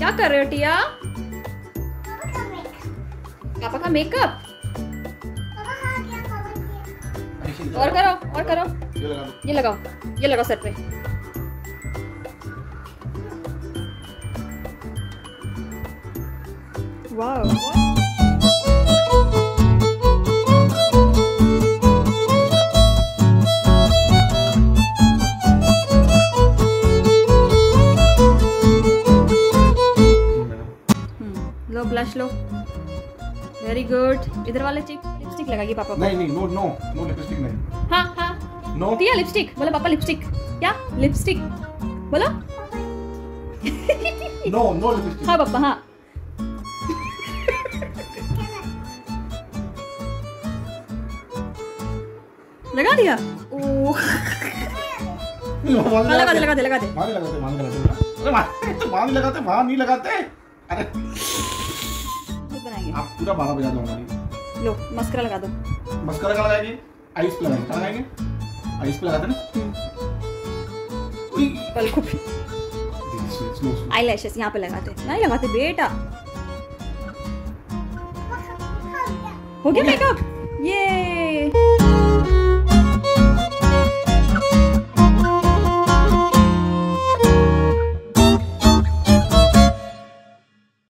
क्या कर रहे हो टिया? पापा का मेकअप। और करो और करो। ये लगाओ, ये लगाओ सर पे। वाह लो ब्लश लो। Very good. इधर वाले चिक लिपस्टिक लगाइए पापा को। नहीं नहीं, नो नो नो लिपस्टिक नहीं। हाँ हाँ नो टिया लिपस्टिक बोलो। पापा लिपस्टिक। क्या लिपस्टिक बोलो। No no lipstick. हाँ पापा हाँ। लगा दिया। ओह लगा दे लगा दे लगा दे। वहाँ नहीं लगाते, वहाँ नहीं लगाते। अरे वहाँ नहीं लगाते, वहाँ नहीं लगाते। अरे बनाएंगे आप पूरा 12 बजा दो हमारी। लो मस्करा लगा दो। मस्करा का लगाएंगे, आइस पे लगाएंगे, लगाएंगे आइस पे लगाते ना। पलकों पे आईलैशेस यहाँ पे लगाते। नहीं लगाते बेटा। हो गया मेकअप। ये